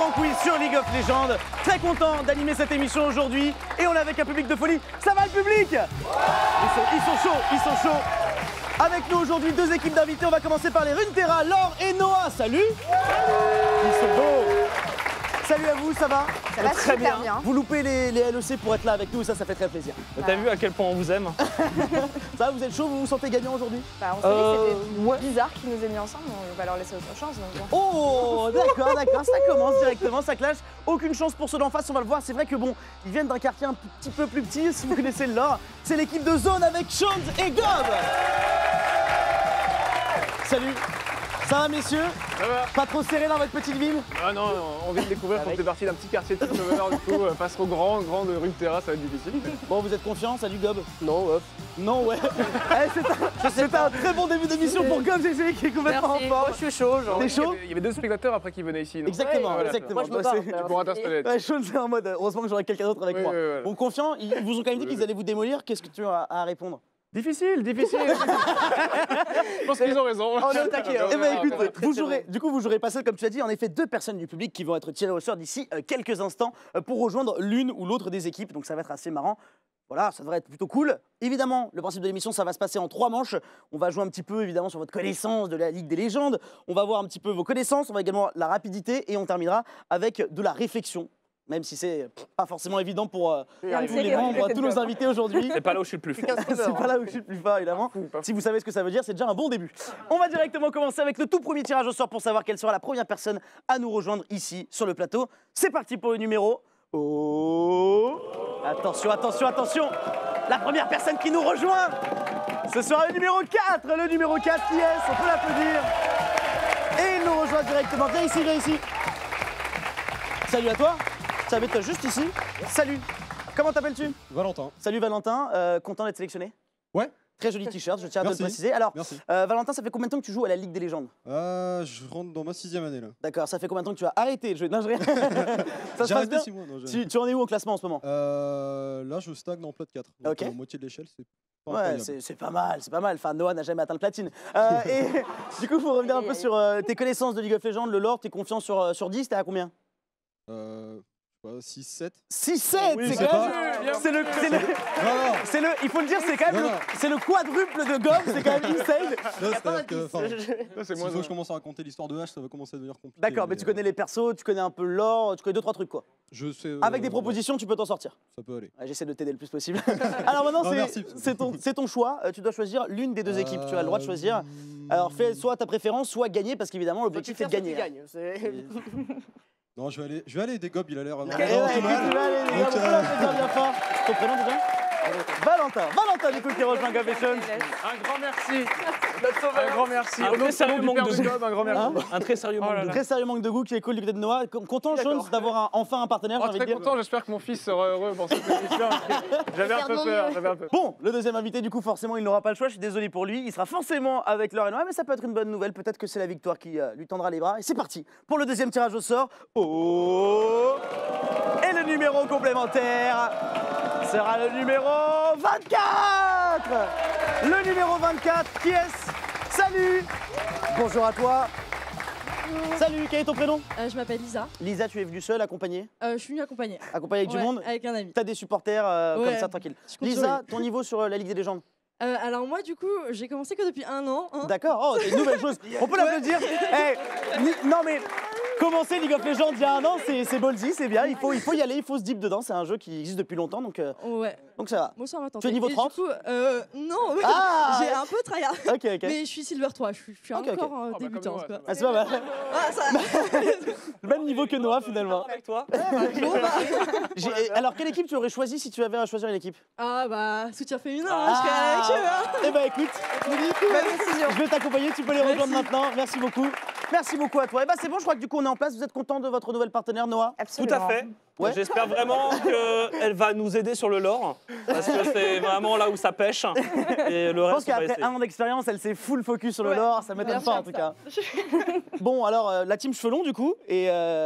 grand quiz sur League of Legends. Très content d'animer cette émission aujourd'hui. Et on est avec un public de folie. Ça va le public? Ils sont chauds. Avec nous aujourd'hui, deux équipes d'invités. On va commencer par les Runeterra, Laure et Noah. Salut. Ils sont beaux. Salut à vous, ça va? Ça va très bien. Vous loupez les LEC pour être là avec nous, ça fait très plaisir. T'as vu à quel point on vous aime? Ça va, vous êtes chaud, vous vous sentez gagnant aujourd'hui? Bah, on s'est dit que c'était bizarre qu'ils nous aient mis ensemble, on va leur laisser autre chance. Donc bon. Oh, d'accord, ça commence directement, ça clash. Aucune chance pour ceux d'en face, on va le voir. C'est vrai que bon, ils viennent d'un quartier un petit peu plus petit, si vous connaissez le lore. C'est l'équipe de Zone avec Shonz et Gob. Salut. Ça va, messieurs? Ça va. Pas trop serré dans votre petite ville? Ah non, on vient de découvrir qu'on fait partie d'un petit quartier de Sauveur, du coup, face au grand de Runeterra, ça va être difficile. Bon, vous êtes confiants? Salut Gob. Non, hop. Non, ouais. C'est un très bon début d'émission pour Gob, j'ai essayé qui est complètement en forme. Je suis chaud, genre. T'es chaud? Il y avait deux spectateurs après qui venaient ici, non? Exactement, Voilà. exactement. Moi, je me barre. Tu pourras t'installer. Ouais, Sean, c'est en mode, heureusement que j'aurai quelqu'un d'autre avec moi. Ouais. Bon, confiant, ils vous ont quand même dit qu'ils allaient vous démolir. Qu'est-ce que tu as à répondre? Difficile. Je pense qu'ils ont raison. On est au taquet. Eh ben écoute, vous jouerez pas seul comme tu as dit. En effet, deux personnes du public qui vont être tirées au sort d'ici quelques instants pour rejoindre l'une ou l'autre des équipes. Donc ça va être assez marrant. Voilà, ça devrait être plutôt cool. Évidemment, le principe de l'émission, ça va se passer en 3 manches. On va jouer un petit peu, évidemment, sur votre connaissance de la Ligue des légendes. On va voir un petit peu vos connaissances. On va également la rapidité et on terminera avec de la réflexion. Même si c'est pas forcément évident pour tous les membres, tous nos invités aujourd'hui. C'est pas là où je suis le plus fort. C'est pas là où je suis le plus fort, évidemment. Si vous savez ce que ça veut dire, c'est déjà un bon début. On va directement commencer avec le tout premier tirage au sort pour savoir quelle sera la première personne à nous rejoindre ici sur le plateau. C'est parti pour le numéro. Oh! Attention. La première personne qui nous rejoint, ce sera le numéro 4. Le numéro 4 qui est, on peut l'applaudir. Et il nous rejoint directement. Viens ici. Salut à toi. Ça va être juste ici. Salut. Comment t'appelles-tu? Valentin. Salut Valentin, content d'être sélectionné? Ouais. Très joli t-shirt, je tiens à te le Merci. préciser. Alors, Merci. Valentin, ça fait combien de temps que tu joues à la Ligue des légendes? Je rentre dans ma 6e année là. D'accord, ça fait combien de temps que tu as arrêté de jouer? Non, je rien. Ça se J'ai passe bien? 6 mois. Non, Tu en es où au classement en ce moment? là, je stagne en plat de 4. Donc, Ok. moitié de l'échelle, c'est pas Ouais, incroyable. c'est pas mal. Enfin, Noah n'a jamais atteint le platine. Et du coup, pour revenir un peu sur tes connaissances de League of Legends, le lore, t'es confiant sur 10, t'es à combien? 6-7. 6-7, Oui, c'est c'est quand pas- même... Non, il faut le dire, c'est quand même c'est le quadruple de Gob, c'est quand même insane. c'est-à-dire que Ça, c'est s'il moins faut que je commence à raconter l'histoire de H, ça va commencer à devenir compliqué. D'accord, mais tu connais les persos, tu connais un peu le lore, tu connais 2-3 trucs quoi. Je sais. Avec des propositions, tu peux t'en sortir. Ça peut aller. Ouais, j'essaie de t'aider le plus possible. Alors maintenant, Non, merci. c'est ton choix. Tu dois choisir l'une des deux équipes. Tu as le droit de choisir. Alors fais soit ta préférence, soit gagner, parce qu'évidemment, l'objectif c'est de gagner. Non, je vais aller des Gob, il a l'air. Eh ouais, écoute, tu vas aller, les gars, on peut l'applaudir bien fort. Ton prénom déjà? Valentin du coup qui rejoint Gob et Sean. Un grand merci. Un grand merci. Un très sérieux manque de Gob, un grand merci. Hein? Un très sérieux manque de Très sérieux manque de goût qui est cool du côté de Noah. Content, Sean, d'avoir enfin un partenaire, j'ai envie de Très dire. content, j'espère que mon fils sera heureux pour cette émission. J'avais un peu peur. Bon, le deuxième invité, du coup, forcément, il n'aura pas le choix. Je suis désolé pour lui. Il sera forcément avec Laure et Noah, mais ça peut être une bonne nouvelle. Peut-être que c'est la victoire qui lui tendra les bras. Et c'est parti pour le deuxième tirage au sort. Oh! Et le numéro complémentaire sera le numéro 24. Le numéro 24, qui est-ce? Salut! Bonjour à toi. Salut, quel est ton prénom? Je m'appelle Lisa. Lisa, tu es venue seule, accompagnée? Je suis venue accompagnée. Accompagnée avec du Ouais, monde? avec un ami. T'as des supporters comme Ouais, ça, tranquille. je compte sur Lisa, lui. ton niveau sur la Ligue des légendes? Alors moi du coup j'ai commencé que depuis 1 an. Hein. D'accord, oh, c'est une nouvelle chose. On peut l'applaudir. Non mais commencer League of Legends il y a 1 an, c'est ballsy, c'est bien. Il faut y aller, il faut se dip dedans. C'est un jeu qui existe depuis longtemps, donc Ouais. ça va. Bon ça on va tenter. Tu es niveau Et 30? du coup, non, Ah j'ai un peu tryhard. Ok. Mais je suis Silver 3, je suis Ok, encore bah, débutante. comme moi, quoi. Ah, c'est pas mal. Ah, ça... Le même niveau que Noah finalement. Avec toi? bon, bah... Alors quelle équipe tu aurais choisi si tu avais à choisir une équipe? Ah bah soutien féminin, hein, je serais avec eux. Hein. Eh ben écoute, je vais t'accompagner, tu peux les rejoindre maintenant. Merci beaucoup. Merci beaucoup à toi. Et bah c'est bon, je crois que du coup on est en place. Vous êtes content de votre nouvelle partenaire Noah? Tout à fait. Ouais. J'espère vraiment qu'elle va nous aider sur le lore, parce que c'est vraiment là où ça pêche. Et le Je pense reste, on va qu'après essayer. 1 an d'expérience, elle s'est full focus sur le lore, ça m'étonne pas en tout cas. ça. Bon, alors la team cheveux longs du coup, et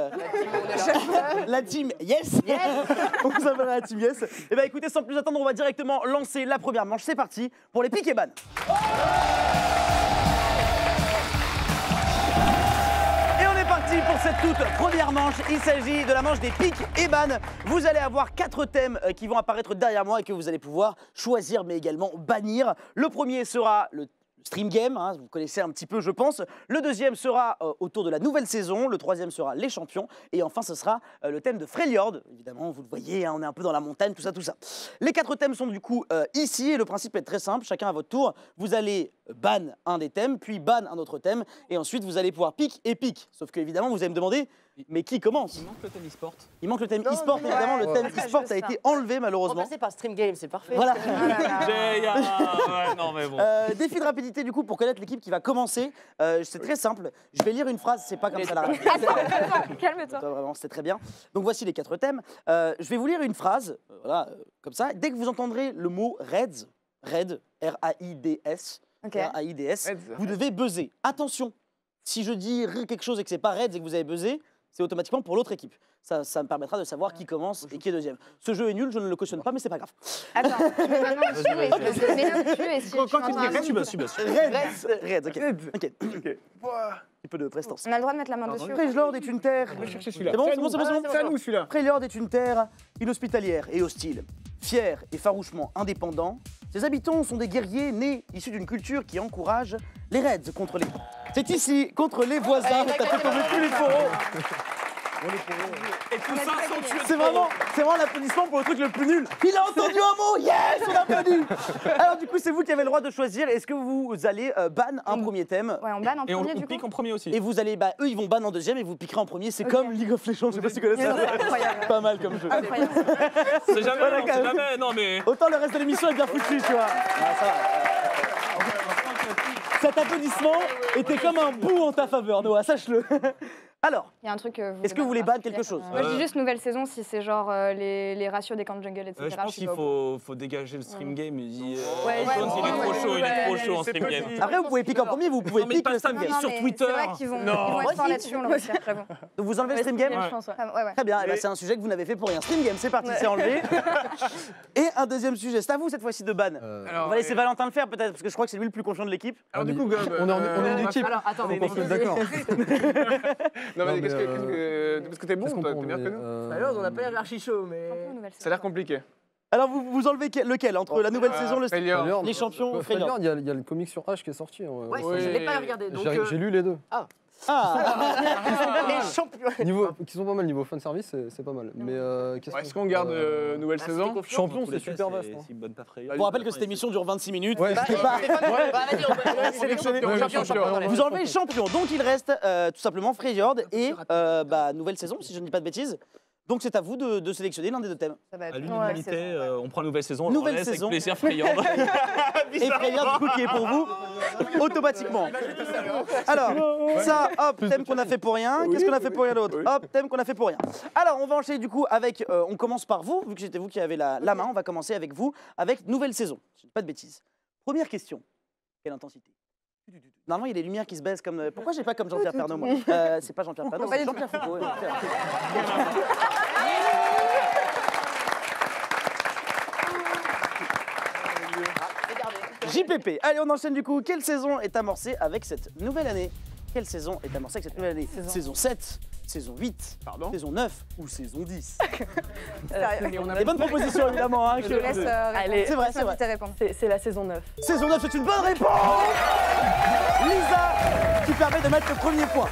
la team yes, on s'appelle la team yes. Et bah écoutez, sans plus attendre, on va directement lancer la première manche. C'est parti pour les piques et ban. Et on est parti parti pour cette toute première manche. Il s'agit de la manche des pics et ban. Vous allez avoir 4 thèmes qui vont apparaître derrière moi et que vous allez pouvoir choisir mais également bannir. Le premier sera le Stream Game, hein, vous connaissez un petit peu je pense. Le deuxième sera autour de la nouvelle saison. Le troisième sera les champions. Et enfin ce sera le thème de Freljord. Évidemment vous le voyez, hein, on est un peu dans la montagne, tout ça, tout ça. Les 4 thèmes sont du coup ici et le principe est très simple. Chacun à votre tour, vous allez ban un des thèmes, puis ban un autre thème. Et ensuite vous allez pouvoir pique et pique. Sauf que évidemment vous allez me demander, mais qui commence? Il manque le thème e-sport. Il manque le thème e-sport, évidemment. Le thème e-sport a été enlevé malheureusement. Remplacé par Stream Game, c'est parfait. Voilà. Ouais, non mais bon. Défi de rapidité du coup pour connaître l'équipe qui va commencer. C'est très simple. Je vais lire une phrase, c'est pas comme ça la rapidité. Calme-toi. Vraiment, c'est très bien. Donc voici les 4 thèmes. Je vais vous lire une phrase, voilà, comme ça. Dès que vous entendrez le mot Raids, Raid, R-A-I-D-S, Ok. R-A-I-D-S, Raids. vous devez buzzer. Attention, si je dis quelque chose et que c'est pas Raids et que vous avez buzzé, c'est automatiquement pour l'autre équipe. Ça me permettra de savoir qui commence et qui est deuxième. Ce jeu est nul, je ne le cautionne pas, mais c'est pas grave. Attends, je vais maintenant dessus et je mets dessus et si Quand tu entends dis un Raids, nom, Tu bosses, tu bosses. Raids, ok. Raids. Ok. Un petit peu de prestance. on a le droit de mettre la main dessus. Freljord est une terre. Je vais chercher celui-là. C'est bon, c'est bon, c'est bon, c'est bon. C'est à nous celui-là. Freljord est une terre inhospitalière et hostile. Fier et farouchement indépendant, ses habitants sont des guerriers nés issus d'une culture qui encourage les raids contre les... C'est ici, contre les voisins, t'as fait tomber tous les fourreaux. Et tout ça sans tuer. C'est vraiment l'applaudissement pour le truc le plus nul. Il a entendu un mot, yes, on applaudit. Alors du coup, c'est vous qui avez le droit de choisir. Est-ce que vous allez ban un premier thème Ouais, on banne en Et on premier du pique coup. en premier aussi. et vous allez, eux ils vont ban en deuxième et vous piquerez en premier. C'est comme League of Legends, je sais pas si tu connais ça. Incroyable. Pas mal comme jeu. Incroyable. C'est jamais, Voilà, non, quand c'est même. jamais. Non mais. Autant le reste de l'émission est bien foutu, tu vois. Ah, ça va. Cet applaudissement était comme un bout en ta faveur, Noah, sache-le. Alors, Il y a un truc. est-ce que vous voulez ban quelque chose? Moi je dis juste nouvelle saison si c'est genre les ratios des camps de jungle, etc. Je pense suis qu'il pas au faut dégager le stream game. Il dit, Ouais, Jones, il est trop chaud en stream game. Après, vous pouvez piquer en premier, vous pouvez Non, mais piquer passe le ta stream vie game. sur mais Twitter. C'est vrai qu'ils vont, Non. ils vont être forts là-dessus, on le retire, j'avoue. Donc vous enlevez le stream game? Je pense, ouais. Ouais, ouais. Très bien, eh ben, c'est un sujet que vous n'avez fait pour rien. Stream game, c'est parti, c'est enlevé. Et un deuxième sujet, c'est à vous cette fois-ci de ban. On va laisser Valentin le faire peut-être, parce que je crois que c'est lui le plus confiant de l'équipe. Alors du coup, Gob, On est une équipe. Alors, attends, On se met d'accord. Non mais Non, qu'est-ce mais, que... Parce que t'es bon, Qu'est-ce qu'on toi, prend, t'es meilleur que mais, nous. alors, on a pas l'air archi chaud, mais. Nouvelle Ça a l'air saison. compliqué. Alors vous enlevez lequel entre la nouvelle saison, le Freljord. les champions, Freljord. Il y a le comic sur H qui est sorti. Ouais, Oui. je l'ai pas regardé. Donc, J'ai lu les deux. Ah, les champions. Qui sont pas mal niveau fan service, c'est pas mal. Mais qu'est-ce Est-ce qu'on garde nouvelle Bah, saison? c'était confiant. Champion, c'est super vaste. hein. C'est bonne pas frayeur. je vous rappelle que cette émission dure 26 minutes. Ouais. Bah, C'est pas- bah, vas-y, on va sélectionner. Ouais, champion, champion. Vous enlevez le champion, donc il reste tout simplement Freljord et nouvelle saison, si je ne dis pas de bêtises. Donc c'est à vous de sélectionner l'un des deux thèmes. Ça va être À nouvelle l'unanimité, saison. on prend nouvelle saison. on Nouvelle le laisse saison. Avec plaisir, Freljord. Et Freljord, du coup, qui est pour vous, automatiquement. Alors, ça, hop, thème qu'on a fait pour rien. Qu'est-ce qu'on a fait pour rien d'autre? Hop, thème qu'on a fait pour rien. Alors, on va enchaîner du coup avec, on commence par vous, vu que c'était vous qui avez la main, on va commencer avec vous, avec nouvelle saison. Je ne dis pas de bêtises. Première question, quelle intensité? Normalement, il y a des lumières qui se baissent comme... Pourquoi j'ai pas comme Jean-Pierre Pernaut, moi? C'est pas Jean-Pierre Pernaut, c'est Jean-Pierre Foucault. ouais. JPP. Allez, on enchaîne du coup. Quelle saison est amorcée avec cette nouvelle année? Quelle saison est amorcée avec cette nouvelle année? Saison 7, saison 8, Pardon? saison 9 ou saison 10? Sérieux. Des bonnes propositions évidemment. Hein, Je te laisse Allez, c'est vrai, c'est vrai. répondre. C'est la saison 9. Saison 9, c'est une bonne réponse. Lisa, qui permet de mettre le premier point.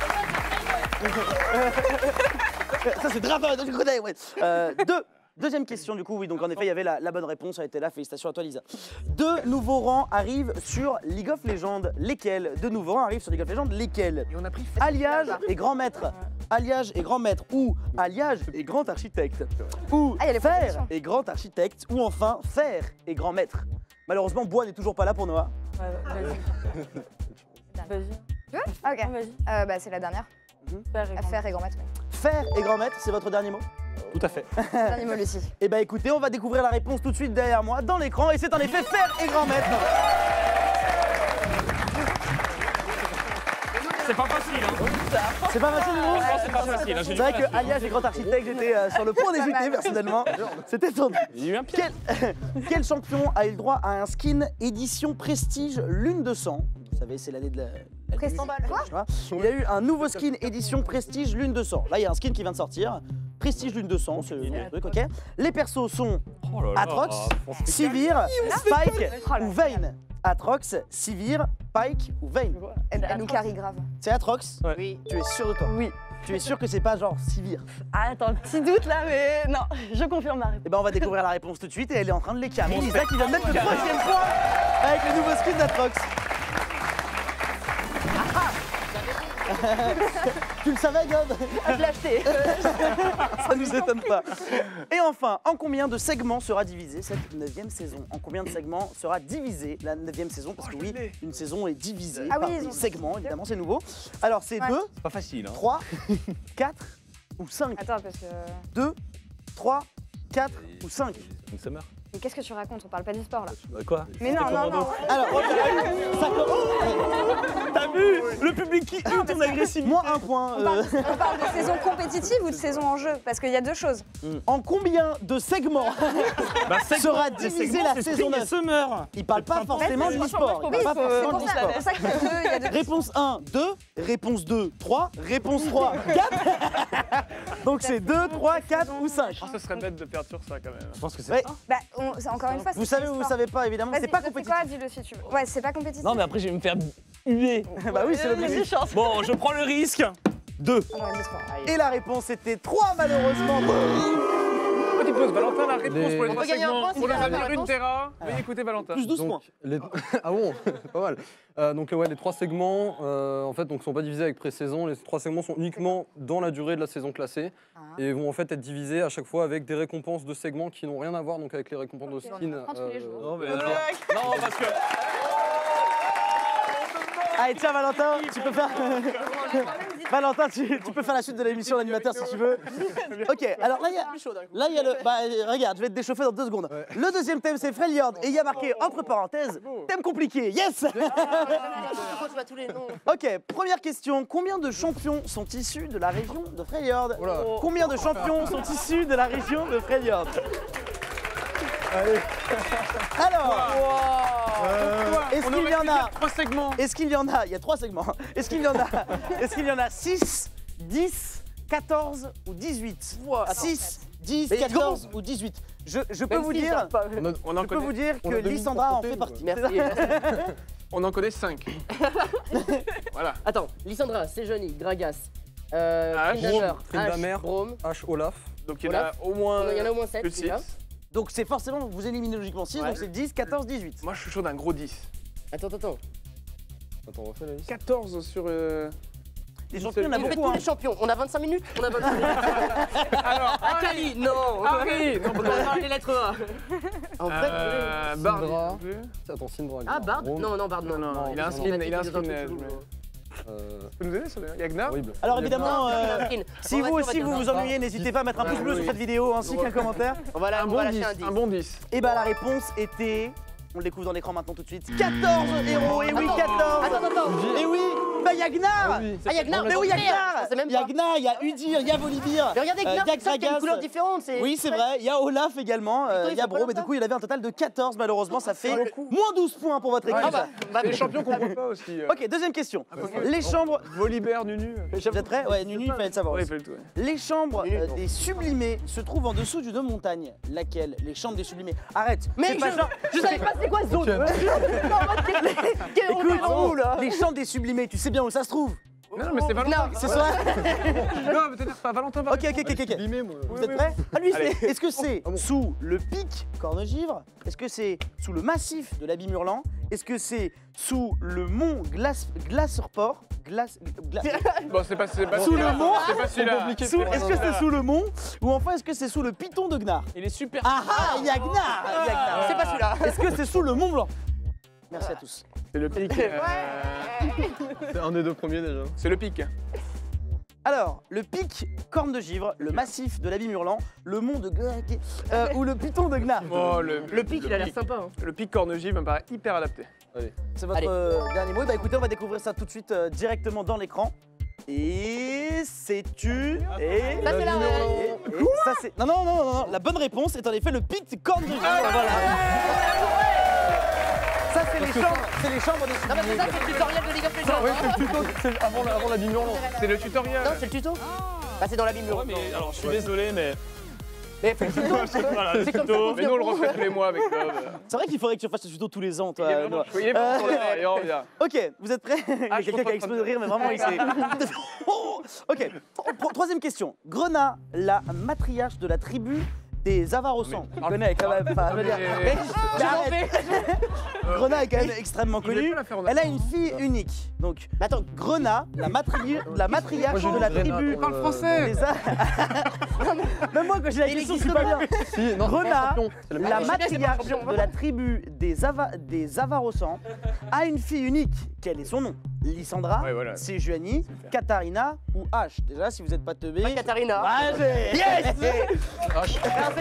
Ça c'est Draven, je connais, ouais. Deuxième question du coup, oui, donc en effet il y avait la bonne réponse, elle était là, félicitations à toi Lisa. 2 nouveaux rangs arrivent sur League of Legends, lesquels? 2 nouveaux rangs arrivent sur League of Legends, lesquels? Et on a pris Alliage et grand maître. Alliage et grand maître ou alliage et grand architecte. Ou Ah, il y a les fer propositions. et grand architecte. Ou enfin fer et grand maître. Malheureusement, Bois n'est toujours pas là pour Noah. Vas-y. Tu veux? Ah, ok. Vas-y. Bah, c'est la dernière. Faire Faire et grand maître. Fer et grand maître, c'est votre dernier mot? Tout à fait. Dernier mot, Lucie. Eh ben écoutez, on va découvrir la réponse tout de suite derrière moi, dans l'écran, et c'est en effet fer et grand maître. C'est pas facile, hein. C'est pas facile, vous? C'est pas facile. hein, j'ai C'est du vrai mal que à suivre. alliage et grand architecte, j'étais sur le point d'hésiter personnellement. C'était tendu. Il y a eu un piège. Quel champion a eu le droit à un skin édition prestige lune de sang? Vous savez, c'est l'année de Il y a eu un nouveau skin édition Prestige Lune 200. Là, il y a un skin qui vient de sortir. Prestige Lune 200, c'est le truc, ok. Les persos sont Atrox, Sivir, Spike ou Vayne. Atrox, Sivir, Pike ou Vayne. Elle nous carie grave. C'est Atrox? Oui. Tu es sûr de toi? Oui. Tu es sûr que c'est pas genre Sivir? Ah, attends, petit doute là, mais non, je confirme ma réponse. Eh ben on va découvrir la réponse tout de suite et elle est en train de les carrer. Lisa qui vient de mettre le 3e point avec le nouveau skin d'Atrox. Tu le savais, God? Je l'ai acheté. Ça nous étonne pas. Et enfin, en combien de segments sera divisée cette 9e saison? En combien de segments sera divisée la 9e saison? Parce que oui, une saison est divisée par des segments, évidemment, c'est nouveau. Alors c'est 2, C'est pas facile. Hein. 3, 4 ou 5? Attends, parce que. 2, 3, 4 ou 5? Donc ça meurt. Mais qu'est-ce que tu racontes? On parle pas du sport là. Quoi? Mais non, non, non. Alors, ça T'as vu le public qui hurle ton agressivité? moins 1 point. On parle de saison compétitive ou de saison en jeu? Parce qu'il y a deux choses. En combien de segments sera divisée la saison 9? Summer. Il parle pas forcément de l'e-sport. Il parle pas forcément de C'est l'e-sport. pour ça qu'il y a deux. Il y a deux. Réponse 1, 2. Réponse 2, 3. Réponse 3, 4. Donc c'est 2, 3, 4 ou 5. Ah, ce serait bête de perdre sur ça quand même. Je pense que c'est. Ouais. Bah, encore une fois, Vous savez ou vous savez pas, évidemment, c'est pas compétitif. Quoi, dis-le si tu veux. Ouais, c'est pas compétitif. Non, mais après, je vais me faire huer. Bah oui, c'est l'objectif. Bon, je prends le risque. 2. Ah, non, l'e-sport. Et la réponse était 3, malheureusement. Petite pause, Valentin, la réponse Les- pour les On trois peut gagner un segments. point si Pour le on a la avenir réponse. Runeterra, veuillez écouter Valentin. Plus 12 points. Donc, ah bon, pas mal. Donc ouais, les 3 segments, en fait, donc sont pas divisés avec pré-saison. Les 3 segments sont uniquement dans la durée de la saison classée et vont en fait être divisés à chaque fois avec des récompenses de segments qui n'ont rien à voir donc avec les récompenses de skin. prend tous les jours. Non, mais donc, non, parce que. Allez, tiens, Valentin, tu peux faire. Valentin, tu peux faire la suite de l'émission d'animateur si tu veux. Ok, alors là, il y a le. Bah, regarde, je vais te déchauffer dans 2 secondes. Le deuxième thème, c'est Freljord. Et il y a marqué, entre parenthèses, thème compliqué. Yes! Pourquoi tu vois tous les noms? Ok, première question. Combien de champions sont issus de la région de Freljord? Oula. Combien de champions sont issus de la région de Freljord? Alors, est-ce qu'il y en a? 3 segments. Est-ce qu'il y en a? Il y a 3 segments. Est-ce qu'il y en a? Est-ce qu'il y en a 6, 10, 14 ou 18? 6, 10, 14 ou 18. Je peux vous dire, On en je peux vous connaît, dire on que a 2 Lysandra en minutes fait pour partie. Merci. on en connaît 5. Voilà. Attends, Lysandra, Sejoni, Gragas, H, Trindamer, Trindamer. H, Brome. H, Olaf. Donc il y en a au moins. Il y en a au moins 7 plus de 6. déjà. Donc c'est forcément, vous éliminez logiquement 6, Ouais. donc c'est 10, 14, 18. Moi je suis chaud d'un gros 10. Attends. Attends, on refait la liste. 14 sur. Les champions, il y en a On fait beaucoup. tous Hein. les champions. On a 25 minutes. On a 25 minutes. Alors, Akali, non. Ah oui. Non, On a les lettres A. En vrai. Bard. Syndra. non plus. Attends, Syndra. Ah, Bard? Rome. Non, Bard, non. Non, il a un non, skin, non. il a un Des skin. autres Tu peux nous aider sur le Yagnar? Horrible. Alors Il y a évidemment, si On va vous dire, aussi on va vous dire. vous ennuyez, n'hésitez pas à mettre un pouce bleu sur cette vidéo ainsi qu'un commentaire. On va Un on va bon 10. lâcher un 10. Un bon 10. Et bah la réponse était, on le découvre dans l'écran maintenant tout de suite, 14 héros, et oui 14. Attends. Et oui, bah Yagnar. oui. Ah, Yagnar, Mais oui, Je Yagnar. sais même pas. Yagnar, il y a Udir, il y a Volibear. Mais regardez, Gnar, Yak c'est ça qui a une Gragas. couleur différente. Oui, c'est vrai, il y a Olaf également, Putain, il y a ils sont Bro, pas mais du là-bas. coup il avait un total de 14 malheureusement, ça fait beaucoup. moins 12 points pour votre équipe. Ah bah, Les champions qu'on voit pas aussi. Ok, deuxième question. Les chambres... Volibear, Nunu. Vous êtes prêts? Ouais, Nunu, il fallait le savoir Ouais, il aussi. fait le tout. ouais. Les chambres Nunu, non. des sublimés se trouvent en dessous d'une montagne. Laquelle? Les chambres des sublimés. Arrête. Mec, c'est pas genre- je savais pas c'est quoi ce zone. Écoute, les chambres des sublimés, tu sais bien où ça se trouve? Non, mais c'est Valentin. C'est ça? Non, peut-être pas Valentin. Ok, ok. Limé, moi. Vous êtes prêts? Ah, lui, Allez. est-ce que c'est sous le pic Cornegivre? Est-ce que c'est sous le massif de l'Abbey Murlant? Est-ce que c'est sous le mont Glacerport? Bon, c'est pas Sous le celui-là. mont? C'est pas celui-là. Est-ce que c'est sous le mont? Ou enfin est-ce que c'est sous le piton de Gnar? Il est super. Ah ah, Yagnar! C'est pas celui-là. Est-ce que c'est sous le Mont Blanc? Merci à tous. C'est le pic. C'est un des 2 premiers déjà. C'est le pic. Alors, le pic Corne de Givre, le massif de l'Abbey Murlant, le mont de ou le piton de Gnar. Oh, Le pic, il a l'air sympa. hein. Le pic Cornegive me paraît hyper adapté. C'est votre Allez. dernier mot. Bah écoutez, on va découvrir ça tout de suite directement dans l'écran. Et c'est-tu et... Ça, c'est la et ça c'est... Non, la bonne réponse est en effet le pic Corne de Givre. Voilà. Ça c'est les C'est les chambres des Non, mais c'est ça, c'est le tutoriel de League of Legends. Oui, c'est le tuto, c'est avant la Bible Hurlante. C'est le tutoriel. Non, c'est le tuto. Bah, c'est dans la Bible. Ouais, mais alors je suis désolé, mais. Mais fais le tuto. Voilà, le C'est comme ça tuto. qu'on Mais nous, on le refait tous les mois avec Bob. C'est vrai qu'il faudrait que tu fasses ce tuto tous les ans, toi. Il est vraiment Noah. chouette. Il est vraiment sur l'air, et on revient. Ok, vous êtes prêts Il y a je quelqu'un qui a explosé de rire, mais vraiment, il s'est... Oh ok, troisième question. Grenat, la matriarche de la tribu des Avarossans. On connaît quand même, enfin, je veux dire... Mais arrête. Grenat est quand même extrêmement connue. Elle a une fille unique. Donc, attends, Grenat, la matriarche de la tribu... Parle français. Même moi, quand j'ai la question, je suis pas bien. Si, non, Grenat, c'est la matriarche de la tribu des Avarossans, a une fille unique. Quel est son nom? Lysandra, Ouais, voilà. Sejuani, Katharina ou H? Déjà, si vous n'êtes pas teubé... Pas Katharina. Ouais, yes. Merci.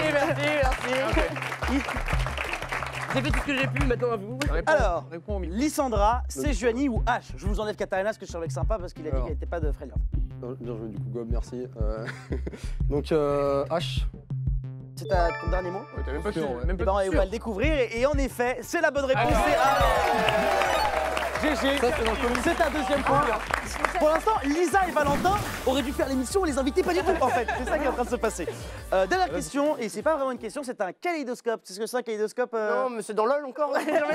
J'ai fait tout ce que j'ai pu, maintenant à vous. Alors, Réponds au micro. Lysandra, Sejuani ou H? Je vous enlève Katharina parce que je suis avec sympa parce qu'il a dit Alors. qu'il n'était pas de Freljord. Bien joué du coup, Gob, merci. Donc H. C'est ton dernier mot? Ouais, t'as même pas Sûr, su. ouais. Même Eh pas ben, on va le découvrir et en effet, c'est la bonne réponse. C'est GG. C'est ta deuxième point. Pour l'instant, Lisa et Valentin auraient dû faire l'émission, les invités pas du tout en fait. C'est ça qui est en train de se passer. Dernière question, et c'est pas vraiment une question, c'est un kaléidoscope. C'est ce que c'est un kaléidoscope Non, mais c'est dans LOL encore.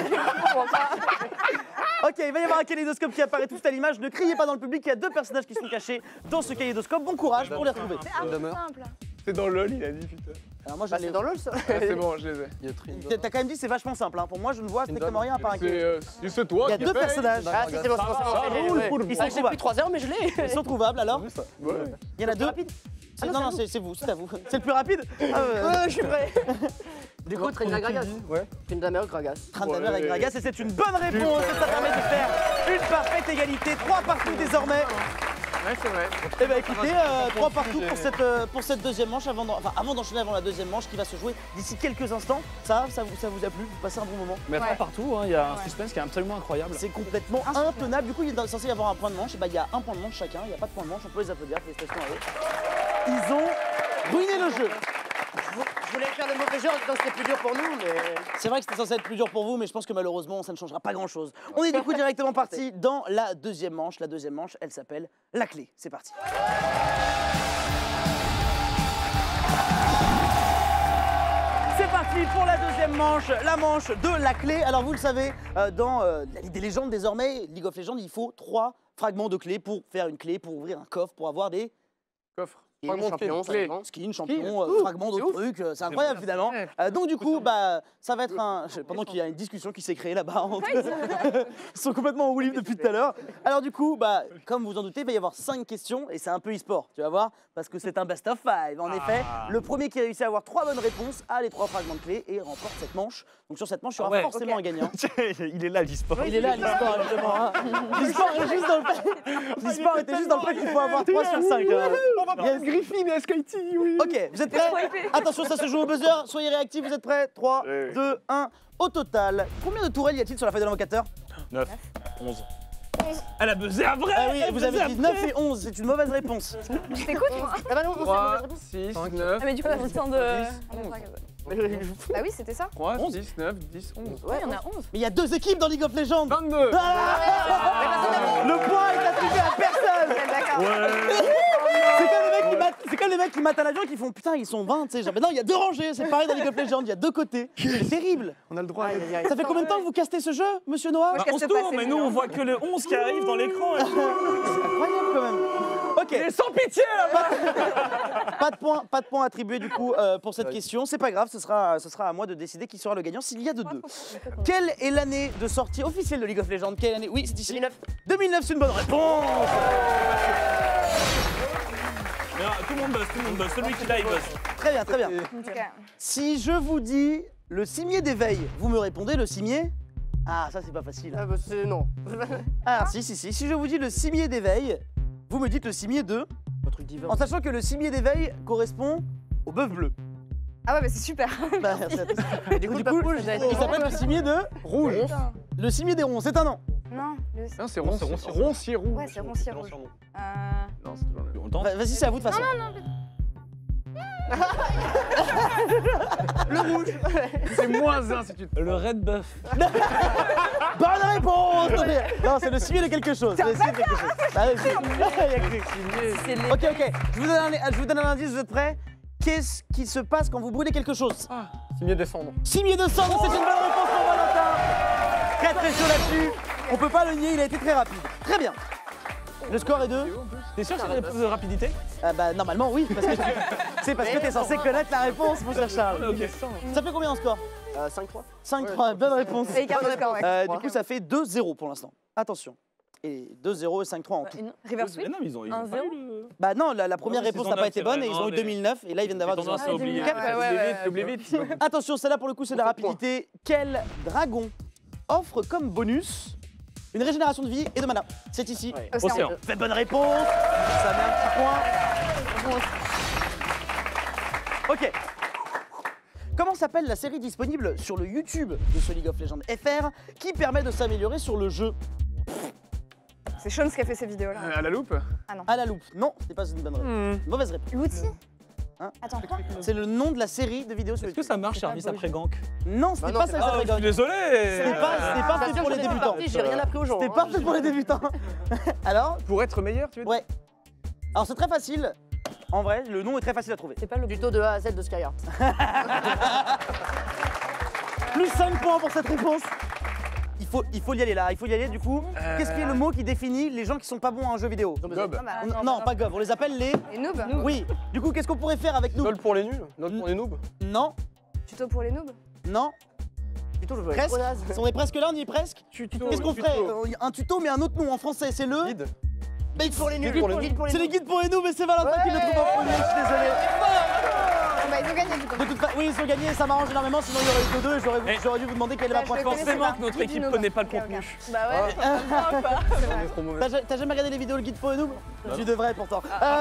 Ok, il va y avoir un kaléidoscope qui apparaît tout à l'image. Ne criez pas dans le public, il y a deux personnages qui sont cachés dans ce kaléidoscope. Bon courage pour les retrouver. Simple. C'est dans LOL, il a dit, putain. Alors moi, je Bah, l'ai- c'est dans LOL ça. Ah, c'est bon, je les ai. Il y a Trin. T'as quand même dit c'est vachement simple. Hein. Pour moi, je ne vois strictement rien à part un kaléidoscope. C'est toi Il y a qui deux paye. personnages. Ah, si, c'est bon, c'est bon, c'est bon. roule pour le Ils sont J'ai trouvables. plus 3 heures, mais je l'ai. Ils sont trouvables alors. Ouais. Il y en a deux. Non, non, c'est vous, c'est à vous. C'est le plus rapide. Je suis prêt. Du coup, Trinidad Gragas. Ouais. Trinidad Gragas. Trindamer avec Gragas, et c'est une bonne réponse. Et ça permet de faire une parfaite égalité. 3 partout désormais. Ouais, c'est vrai. Eh ben écoutez, 3 partout pour cette deuxième manche avant d'enchaîner avant la deuxième manche qui va se jouer d'ici quelques instants. Ça vous a plu? Vous passez un bon moment? Mais pas partout, hein, il y a un suspense qui est absolument incroyable. C'est complètement intenable. Du coup, il est censé y avoir un point de manche. Et bah, il y a un point de manche chacun. Il n'y a pas de point de manche. On peut les applaudir. Félicitations à eux. Ils ont ruiné le jeu. Je voulais faire le mauvais jeu en disant que c'était plus dur pour nous, mais. C'est vrai que c'était censé être plus dur pour vous, mais je pense que malheureusement, ça ne changera pas grand-chose. On est du coup directement parti dans la deuxième manche. La deuxième manche, elle s'appelle la clé. C'est parti. C'est parti pour la deuxième manche, la manche de la clé. Alors vous le savez, dans la Ligue des légendes désormais, League of Legends, il faut 3 fragments de clé pour faire une clé, pour ouvrir un coffre, pour avoir des Coffre. Fragment de champion, ça dépend. skins, champions, fragments d'autres trucs. C'est incroyable finalement. Donc du coup, bah, ça va être un... Pendant qu'il y a une discussion qui s'est créée là-bas, entre... ils sont complètement en roue libre depuis tout à l'heure. Alors du coup, bah, comme vous en doutez, il va y avoir 5 questions et c'est un peu e-sport, tu vas voir, parce que c'est un best of 5. En effet, le premier qui réussit à avoir 3 bonnes réponses a les 3 fragments de clé et remporte cette manche. Donc sur cette manche, il y aura forcément un gagnant. Il est là, l'e-sport. Il est là, l'e-sport, justement. Hein. L'e-sport est juste dans le fait... L'e-sport était juste dans le fait qu'il faut avoir 3 sur 5. Yes. Griffin et SKT, oui. Ok, vous êtes prêts? Attention, ça se joue au buzzer. Soyez réactifs, vous êtes prêts? 3, 2, 1. Au total, combien de tourelles y a-t-il sur la feuille de l'invocateur? 9, 11. Elle a buzzé à vrai. Ah oui, vous avez dit 9 et 11, c'est une mauvaise réponse. Je t'écoute, moi. Ah bah non, on 3, sait 6, 9, Ah, mais du coup, on a le temps de. 11. Ah oui, c'était ça. 3, 6, 9, 10, 11. Ouais, il y en a 11. Mais il y a 2 équipes dans League of Legends. 22. Ah le point est attribué à personne. D'accord. C'est comme les mecs qui matent à l'avion et qui font putain, ils sont 20, tu sais. Genre, mais non, il y a 2 rangées, c'est pareil dans League of Legends, il y a 2 côtés. C'est terrible. On a le droit. Ça fait combien de temps que vous castez ce jeu, monsieur Noah? Moi, je On casse se pas, tourne, c'est mais nous bien. on voit que le 11 qui arrive dans l'écran. C'est incroyable quand même. Ok. Et sans pitié là-bas. Pas de point attribué du coup pour cette question. C'est pas grave, ce sera à moi de décider qui sera le gagnant s'il y a de 2. Quelle est l'année de sortie officielle de League of Legends? Quelle année? Oui, c'est ici. 2009. 2009, c'est une bonne réponse. Mais non, tout le monde buzz. Celui qui l'a, il buzz. Très bien, très bien. Ok. Si je vous dis le cimier d'éveil, vous me répondez le cimier? Ah, ça c'est pas facile. Ah bah c'est non. Ah, si. Si je vous dis le cimier d'éveil, vous me dites le cimier de... Un truc divin. En sachant que le cimier d'éveil correspond au bœuf bleu. Ah ouais, mais c'est super. Bah, merci à tous. Et du coup, Du le coup, rouge, il s'appelle le cimier de... Rouge. Putain. Le cimier des ronds, c'est un nom. Non, Non, c'est roncier rouge. ouais, c'est roncier rouge. Non, c'est toujours le On le tente. Vas-y, c'est à vous de toute façon. C'est -1 si tu te. Le red buff. Bonne Non, c'est le cimier de quelque chose. C'est le cimier de quelque chose. Ah oui, Ok. Je vous donne un indice, vous êtes prêts? Qu'est-ce qui se passe quand vous brûlez quelque chose? Cimier des cendres. Cimier de cendres, c'est une bonne réponse pour Valentin. Très chaud là-dessus. On peut pas le nier, il a été très rapide. Très bien. Le score est 2. T'es sûr que c'est une épreuve de rapidité? Bah normalement oui, parce que c'est parce que t'es censé connaître la réponse, mon cher Charles. Ok. Ça fait combien en score? 5-3. 5-3, bonne réponse. Et écart de score, ouais. Du coup ça fait 2-0 pour l'instant. Attention. Et 2-0 et 5-3 en tout. Reverse sweep. Mais non, mais ils ont 1-0. pas eu le... Bah non, la première c'est réponse saison n'a pas 9, été c'est bonne vrai. et ils ont Non, eu mais 2009 et là ils viennent d'avoir Tendance à 2009. oublier. Oublie vite. Attention, celle-là pour le coup c'est de la rapidité. Quel dragon offre comme bonus une régénération de vie et de mana? C'est ici. Océan. Faites bonne réponse. Ça met un petit point. Ok. Comment s'appelle la série disponible sur le YouTube de ce League of Legends FR qui permet de s'améliorer sur le jeu? C'est Sean qui a fait ces vidéos-là. À la loupe. À la loupe. Non, c'est pas une bonne réponse. Mauvaise réponse. L'outil. Hein? Attends, quoi? C'est le nom de la série de vidéos sur Est-ce que YouTube. ça marche, service après gank? Non, ce n'est pas ça, Je suis désolé. C'est pas fait pour les débutants. J'ai rien appris aux gens. C'était pas fait pour les débutants. Alors, Pour être meilleur, tu veux dire? ouais. Alors c'est très facile. En vrai, le nom est très facile à trouver. C'est pas le tuto de A à Z de Skyheart. Plus 5 points pour cette réponse. Il faut y aller là, il faut y aller du coup. Qu'est-ce qui est le mot qui définit les gens qui sont pas bons à un jeu vidéo? Gob. Non, pas gob, on les appelle les... Les noobs. Oui. Du coup, qu'est-ce qu'on pourrait faire avec nous? Note pour les nuls. Note pour les noobs. Non, Tuto pour les noobs. non. Presque. On est presque là, on y est presque. Qu'est-ce qu'on ferait? Un tuto mais un autre nom en français, c'est le... Guide. Mais pour les nuls. Guide pour les nuls. C'est les guides pour les noobs, mais c'est Valentin qui le trouve en premier, je suis désolé. Bah, ils ont gagné du coup. De toute façon, oui, ils ont gagné, ça m'arrange énormément, sinon il y aurait eu que 2 et j'aurais dû vous demander quelle est ma Bah, je pointe. le connais. Forcément que notre Guide équipe du connaît noob. pas le Ok, contenu. ok. Bah ouais. Non, pas. C'est vrai. Trop mauvais. T'as jamais regardé les vidéos le guide pour les noobs? Tu devrais pourtant.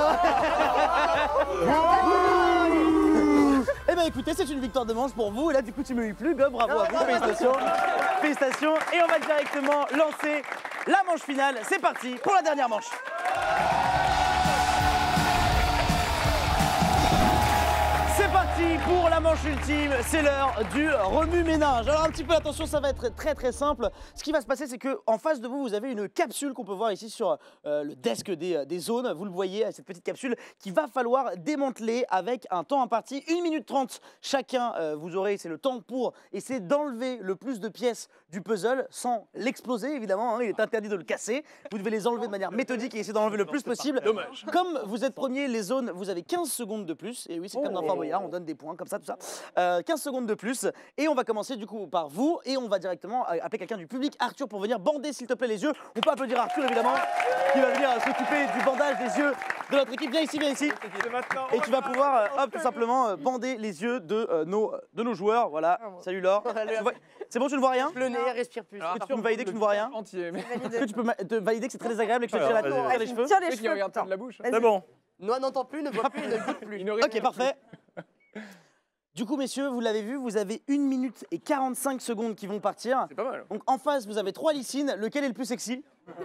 Eh ben écoutez, c'est une victoire de manche pour vous. Et là, du coup, tu me huiles plus. Go, bravo à vous. Félicitations. Félicitations. Et on va directement lancer la manche finale. C'est parti pour la dernière manche. C'est parti pour la manche ultime, c'est l'heure du remue-ménage. Alors un petit peu attention, ça va être très simple. Ce qui va se passer, c'est que en face de vous, vous avez une capsule qu'on peut voir ici sur le desk des zones. Vous le voyez, cette petite capsule qu'il va falloir démanteler avec un temps imparti, 1 minute 30 chacun. Vous aurez, c'est le temps pour essayer d'enlever le plus de pièces du puzzle sans l'exploser évidemment. Hein, il est interdit de le casser. Vous devez les enlever de manière méthodique et essayer d'en enlever le plus possible. Dommage. Comme vous êtes premier, les zones, vous avez 15 secondes de plus. Et oui, c'est comme dans Fort Boyard, on donne des points comme ça, tout ça. 15 secondes de plus. Et on va commencer du coup par vous. Et on va directement appeler quelqu'un du public, Arthur, pour venir bander s'il te plaît les yeux. On peut applaudir Arthur évidemment, qui va venir s'occuper du bandage des yeux de notre équipe. Viens ici, viens ici. Et tu vas pouvoir, hop, tout simplement bander les yeux de nos joueurs. Voilà. Salut Laure. C'est bon, tu ne vois rien? Le nez, respire plus. Est-ce que tu peux me valider que tu ne vois rien? Entier. Mais Est-ce que tu peux te valider que c'est très désagréable et que je te tire la Alors, tire les cheveux? Tiens les qui cheveux. regarde pas de la bouche. C'est bon. Noah n'entend plus, ne voit plus, ne goûte plus. Ok, parfait. Du coup, messieurs, vous l'avez vu, vous avez 1 minute et 45 secondes qui vont partir. C'est pas mal. Donc en face, vous avez 3 Lysine. Lequel est le plus sexy?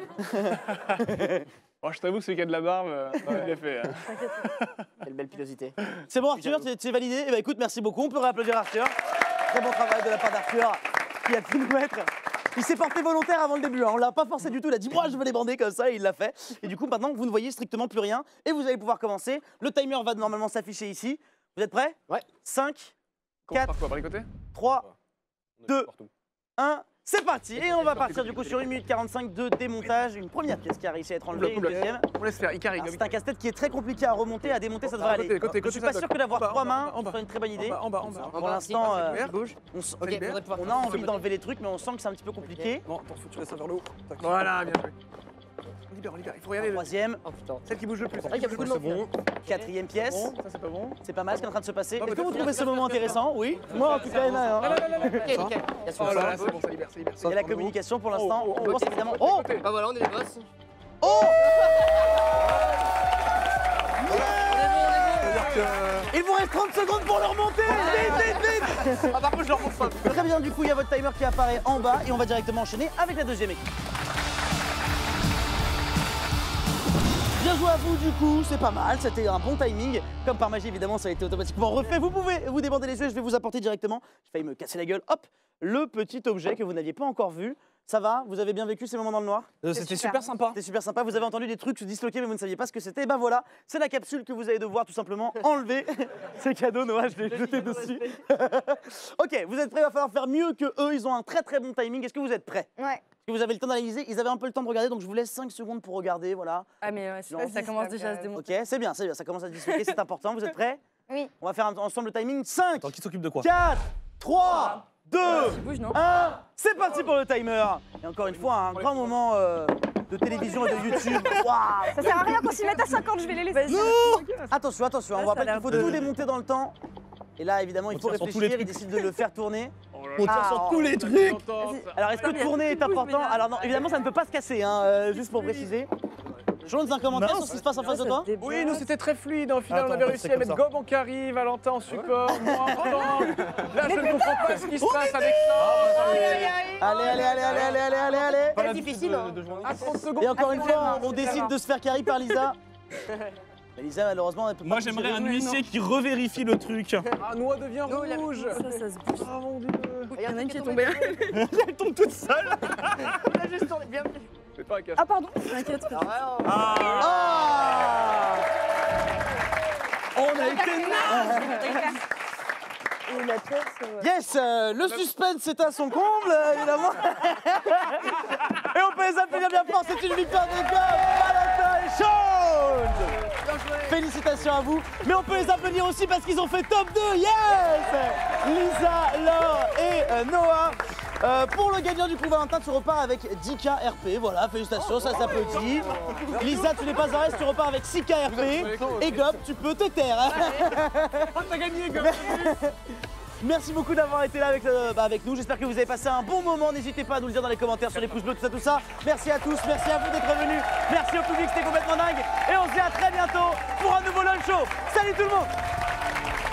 Oh, je t'avoue que celui qui a de la barbe, il l'a fait. Hein. Quelle belle pilosité. C'est bon, Arthur, c'est validé? Eh ben, écoute, merci beaucoup. On peut réapplaudir Arthur. Très bon travail de la part d'Arthur qui a pu nous mettre. Il s'est porté volontaire avant le début, hein. On l'a pas forcé du tout, il a dit moi je veux les bander comme ça et il l'a fait. Et du coup maintenant vous ne voyez strictement plus rien et vous allez pouvoir commencer. Le timer va normalement s'afficher ici. Vous êtes prêts? Ouais. 5, Comment 4, par quoi? Par les côtés? 3, On est 2. partout. 1, c'est parti. Et on va partir du coup sur 1 minute 45 de démontage. Une première pièce qui a réussi à être enlevée, une deuxième. On laisse faire, Ikari. Alors, c'est un casse-tête qui est très compliqué à remonter, à démonter, ça devrait aller. Je suis pas sûr que d'avoir 3 mains, ce soit une très bonne idée. En bas. Pour l'instant, bouge. on Ok, faudrait pouvoir a envie d'enlever les trucs, mais on sent que c'est un petit peu compliqué. Non, attends, faut que tu laisses ça vers le haut. Tac. Voilà, bien joué. On libère, il faut regarder Troisième, Oh putain. celle qui bouge le plus. Il y a beaucoup de C'est monde. bon. quatrième pièce. Bon, ça c'est pas bon. C'est pas mal ce qui est en train de se passer. Non, Est-ce que mais vous trouvez ce moment intéressant? Oui. Moi en tout cas, il y en a un. Ok, nickel. Il y a son Oh là là, sang. c'est bon, ça libère. Il y a la communication pour l'instant. Oh, oh, On pense côté. évidemment. Oh! Bah voilà, on est les boss. Oh! C'est-à-dire que. Il vous reste 30 secondes pour le remonter! Vite! Ah par contre je leur montre pas. Très bien, du coup, il y a votre timer qui apparaît en bas et on va directement enchaîner avec la deuxième équipe. Bien joué à vous du coup, c'est pas mal, c'était un bon timing. Comme par magie évidemment ça a été automatiquement refait. Vous pouvez vous débander les yeux, je vais vous apporter directement. J'ai failli me casser la gueule. Hop, le petit objet que vous n'aviez pas encore vu. Ça va? Vous avez bien vécu ces moments dans le noir? C'était super sympa. C'était super sympa. Vous avez entendu des trucs se disloquer, mais vous ne saviez pas ce que c'était. Et ben voilà, c'est la capsule que vous allez devoir tout simplement enlever. C'est cadeau, Noah, je l'ai jeté dessus. Ok, vous êtes prêts? Il va falloir faire mieux que eux. Ils ont un très bon timing. Est-ce que vous êtes prêts? Ouais. Est-ce que vous avez le temps d'analyser? Ils avaient un peu le temps de regarder, donc je vous laisse 5 secondes pour regarder. Voilà. Ah, mais ouais, ça commence déjà à se démonter. Ok, c'est bien, ça commence à se disloquer, c'est important. Vous êtes prêts? Oui. On va faire ensemble le timing. 5, Attends, qui s'occupe de quoi? 4, 3, 2, Bouge, non? 1. C'est parti pour le timer. Et encore une fois, un grand moment de télévision et de YouTube. Waouh! Ça sert à rien qu'on s'y mette à 50, je vais les laisser. Attention, attention, on vous rappelle qu'il faut tout démonter dans le temps. Et là, évidemment, il faut tire sur tous les réfléchir, il décide de le faire tourner. On tire sur tous les trucs. Alors, est-ce que tourner est important? Alors non, évidemment, ça ne peut pas se casser, hein, juste pour préciser. Jones, un commentaire sur ce qui se passe en face de toi? Oui, nous c'était très fluide. En finale, Attends, on avait c'est réussi comme à mettre ça. Gob qui arrive, Valentin en support, moi en temps. Là, je ne comprends pas ce qui se passe avec ça. Allez. Pas difficile, hein. À 30 secondes. Et encore une fois, on décide de se faire carry par Lisa. Mais Lisa, malheureusement, elle peut pas. Moi, j'aimerais un huissier qui revérifie le truc. Ah, Noix devient rouge. Ça se bouge. Oh mon dieu. Il y en a une qui est tombée. Elle tombe toute seule. C'est pas un cache. Ah, pardon. T'inquiète. Ah! On a été Yes, le suspense est à son comble, évidemment. Et on peut les applaudir bien fort, c'est une victoire de Gob, Valentin et Sean. Félicitations à vous. Mais on peut les applaudir aussi parce qu'ils ont fait top 2, yes! Lisa, Laure et Noah. Pour le gagnant du coup, Valentin, tu repars avec 10K RP. Voilà, félicitations, ça s'applaudit. Lisa, tu n'es pas à reste, tu repars avec 6K RP. Et Gob, tu peux te taire. T'as gagné, Gob. Merci beaucoup d'avoir été là avec nous. J'espère que vous avez passé un bon moment. N'hésitez pas à nous le dire dans les commentaires sur les pouces bleus, tout ça. Merci à tous, merci à vous d'être venus. Merci au public, c'était complètement dingue. Et on se dit à très bientôt pour un nouveau LOL Show. Salut tout le monde!